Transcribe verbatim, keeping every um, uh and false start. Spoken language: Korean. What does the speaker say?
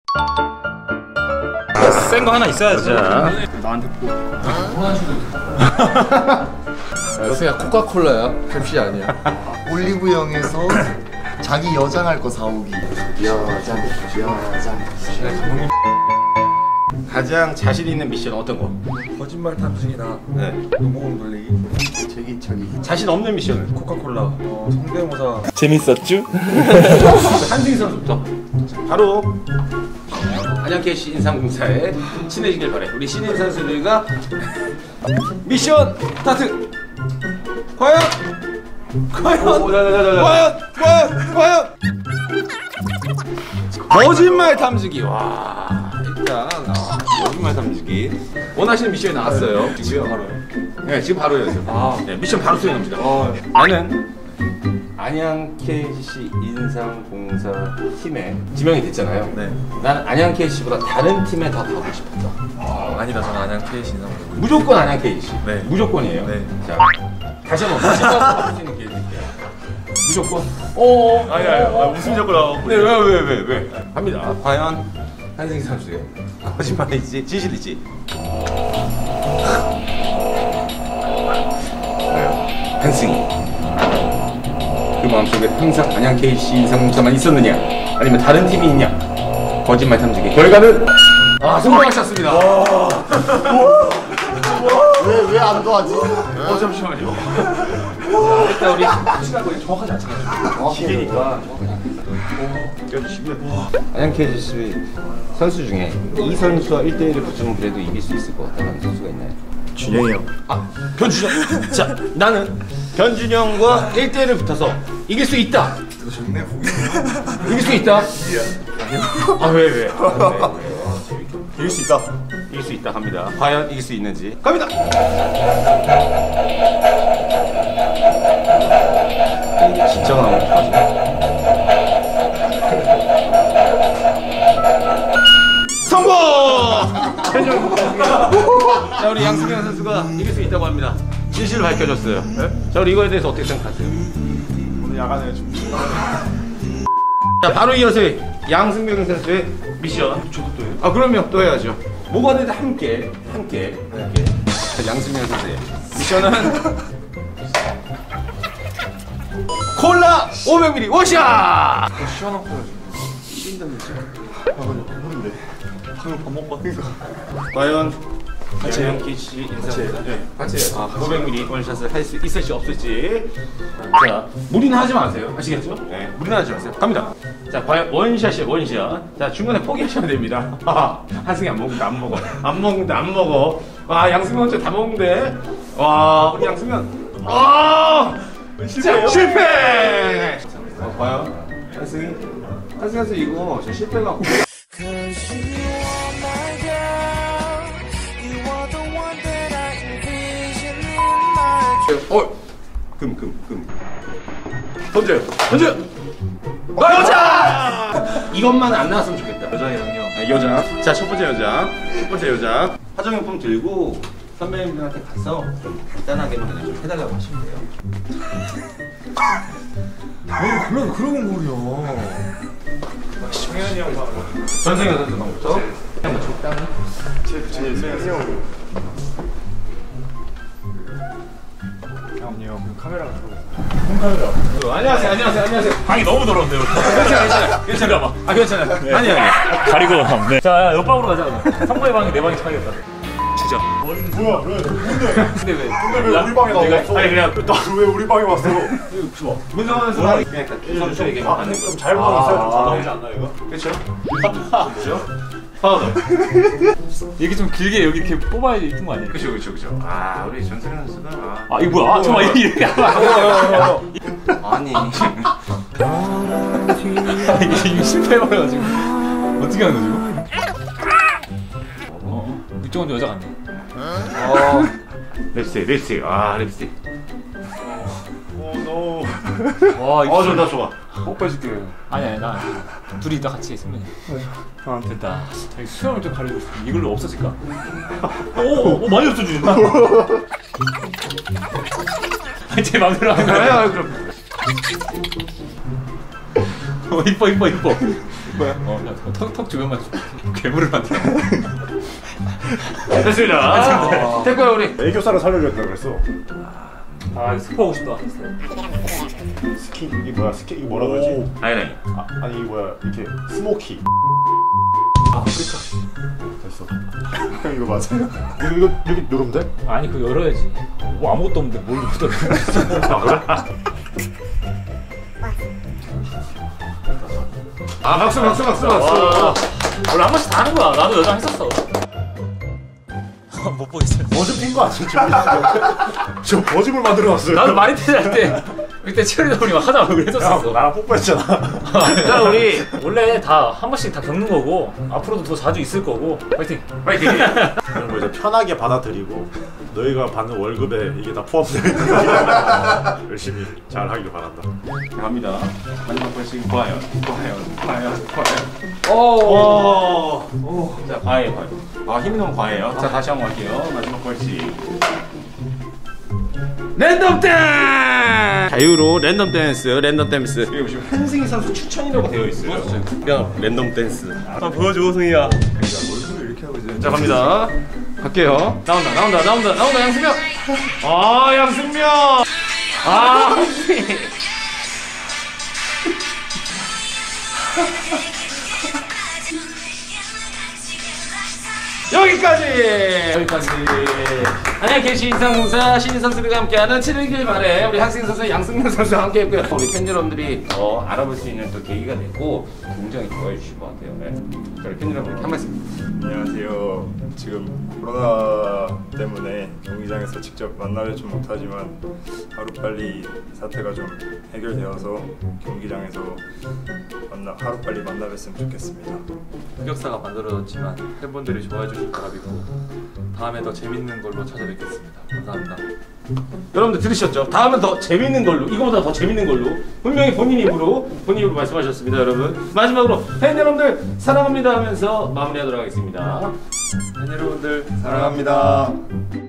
센 거 하나 있어야지. 나한테 꼭 여기가 코카콜라야. 펩시 아니야. 올리브영에서 자기 여장할 거 사오기. 여장, 여장. 가장 자신 있는 미션 어떤 거? 거짓말 탐지기나 네. 노모공 돌리기. 저기 저기. 자신 없는 미션은? 코카콜라. 어, 성대모사. 재밌었죠? 한승희 선수부터. 자, 바로 안양케이씨 인삼공사에 친해지길 바래. 우리 신인 선수들과 미션 스타트. 과연 과연 오, 자, 자, 자, 자. 과연 과연 과연 거짓말 탐지기. 와, 일단 아, 거짓말 탐지기 원하시는 미션이 나왔어요. 지금 바로요. 네, 지금 바로요. 아. 네, 미션 바로 수행합니다. 어. 나는 안양케이씨 인삼공사 팀에 지명이 됐잖아요. 네. 나는 안양케이씨보다 다른 팀에 더 가고 싶었다. 아, 아니다. 저는 안양케이씨 인삼. 무조건 안양케이씨. 네. 무조건이에요. 네. 자, 다시 한번 다시 한번 볼수 있는 기회 드릴게요. 무조건. 오. 아니 아니. 아, 웃음 자꾸 나오고. 네, 왜 왜 왜 왜? 갑니다. 과연 한승희 선수의 거짓말일지 진실일지. 과연 한승희. 그 마음속에 항상 안양케이씨 인삼공사만 있었느냐, 아니면 다른 팀이 있냐? 거짓말 탐지기 결과는 아, 성공하셨습니다. 왜 왜 안 도와지? 어, 잠시만요. 일단 우리 시각을 정확하지 않잖아요. 기계니까 안양케이씨 선수 중에 이 선수와 일 대 일을 붙으면 그래도 이길 수 있을 것 같다는 선수가 있나요? 준영이 형. 아, 변준영. 자, 나는 변준영과 일 대 일을 붙어서 이길 수 있다. 이거 좋네. 이길 수 있다. 아, 왜 왜? 왜? 이길 수 있다. 이길 수 있다 갑니다. 과연 이길 수 있는지 갑니다. 이게 진짜 나오는 거지. 성공! 자, 우리 양승현 선수가 이길 수 있다고 합니다. 진실을 밝혀줬어요. 네? 자, 우리 이거에 대해서 어떻게 생각하세요? 오늘 야간에 좀. 자, 바로 이어서 양승명 선수의 미션. 저도 또 해요. 아, 그럼요. 또 해야죠. 뭐가 되든 함께, 함께, 함께. 자, 양승명 선수의 미션은 콜라 오백 밀리리터 원샷! 시원한 거요. 쉰다면서. 아, 그래. 배부른데. 방금 밥 먹고 왔으니까. 과연 같이 해요? 양양케이씨 같이 해요? 네, 같이 해요. 아, 오백 밀리리터 원샷을 할 수 있을지 없을지. 자, 무리는 하지 마세요. 아시겠죠? 네, 무리는 하지 마세요. 갑니다. 자, 과연 원샷이에요, 원샷. 자, 중간에 포기하시면 됩니다. 한승이 안 먹는다, 안 먹어. 안 먹는다, 안 먹어. 와, 양승현 진짜 다 먹는데. 와, 우리 양승현. 아! 진짜 실패! 어, 과연 한승이? 한승이 선수 이거 저 실패가. 어, 금, 금, 금. 던져요, 던져요. 여자! 이것만 안 나왔으면 좋겠다. 여장이랑요. 네, 여자. 자, 첫 번째 여자. 첫 번째 여자. 화장용품 들고 선배님들한테 가서 좀 간단하게만 그냥 좀 해달라고 하시면 돼요. 왜 그런 그런 거려? 정현이 형 방법. 전승현 선수 방법부터. 한번 적당히. 제, 제, 제 형. 형님, 그 카메라가 들어오세요. 어, 안녕하세요, 안녕하세요, 안녕하세요. 방이 너무 더러운데요. 괜찮아, 괜찮아, 괜찮아. 아, 괜찮아요. 네. 아니, 아니. 가리고 네. 자, 옆방으로 가자. 성모의 방이 내 방이 차이겠다. 진짜. 뭐야 왜? 뭔데? 근데 왜? 근데 왜 우리 방에 나왔어? 아니 그냥 나왜 우리 방에 왔어? 문성원 선수 그냥 딱 선수에게만 하는 거. 잘 보고 있어요. 좀 잘 나오지 않나 이거? 그렇죠? 그렇죠? 하나 더. 이게 좀 길게 여기 이렇게 뽑아야 이쁜 거 아니에요? 그렇죠, 그렇죠, 그렇죠. 아, 우리 전승현 선수가 아, 아 이거 뭐야? 아 잠깐만 이렇게 아니. 이게 이거 실패해버려가지고 어떻게 하는 거지? 어, 이쪽은 여자 같네. 어. 립스틱, 립스틱. 아, 립스틱. 오 와 이거 어, 좋다, 좋아. 뽀뽀해줄게. 아니 아니 나 둘이 이따 같이 있으면 됐다. 자기 수염을 좀 가리고 싶어. 이걸로 없어질까? 오, 오 많이 없어지는다. 제 마음대로 하는 거야. 그럼. 어, 이뻐 이뻐 이뻐. 거야? 어, 그냥 턱턱 주변만 좀 괴물을 만들어. 됐습니다. 됐고요 우리. 애교살을 살려줬다 그랬어. 아, 스포하고 싶다. 스키 이게 뭐야? 스키 이거 뭐라 그러지? 아이라인. 아, 아니 이게 뭐야? 이렇게 스모키. 아, 그렇죠. 됐어. 형 이거 맞아요? 이거 이거 여기 누르면 돼? 아니, 그거 열어야지. 뭐 아무것도 없는데 뭘 열어? 아 그래? 아 박수 박수 박수 박수. 원래 한 번씩 다 하는 거야. 나도 여장 했었어. 못 보겠어요. 버즈 핀거 아니지? 저 버즈물 만들어놨어요. 나도 마리텔 할 때 그때 치어리더분이 막 하자고 야, 그랬었어. 나랑 뽀뽀했잖아. 자, 우리 원래 다 한 번씩 다 겪는 거고 앞으로도 더 자주 있을 거고 파이팅. 파이팅. 그런 거 이제 편하게 받아들이고 너희가 받는 월급에 이게 다 포함되어 있는 거니까 열심히 잘 하길 바란다. 갑니다. 마지막 벌칙 과연 과연 과연 과연. 오. 오. 자 과해 과해. 아 힘이 너무 과해요. 자 다시 한번 할게요. 마지막 벌칙. 랜덤 댄스! 자유로 랜덤 댄스, 랜덤 댄스. 여기 보시면 한승희 선수 추천이라고 되어 있어요. 야, 랜덤 댄스. 아, 보여줘, 승희야. 얼굴을 이렇게 하고 이제 자, 갑니다. 갈게요. 나온다, 나온다, 나온다, 나온다, 양승명! 아, 양승명! 아, 한승희! 여기까지! 여기까지. 안녕, 개시 인상공사 신인 선수들과 함께하는 칠 일 길 말에 우리 학생 선수 양승명 선수와 함께 했고요. 우리 팬 여러분들이 더 알아볼 수 있는 또 계기가 됐고 굉장히 좋아해 주신 것 같아요. 네. 자, 우리 팬 여러분들께 한 말씀. 안녕하세요. 지금 코로나 때문에 경기장에서 직접 만나뵙지 못하지만 하루빨리 사태가 좀 해결되어서 경기장에서 만나 하루빨리 만나뵀으면 좋겠습니다. 흑역사가 만들어졌지만 팬분들이 좋아해 주실 거라 믿고 다음에 더 재밌는 걸로 찾아뵙겠습니다. 감사합니다. 여러분들 들으셨죠? 다음은 더 재밌는 걸로, 이거보다 더 재밌는 걸로 분명히 본인 입으로 본인 입으로 말씀하셨습니다, 여러분. 마지막으로 팬 여러분들 사랑합니다 하면서 마무리하도록 하겠습니다. 팬 여러분들 사랑합니다.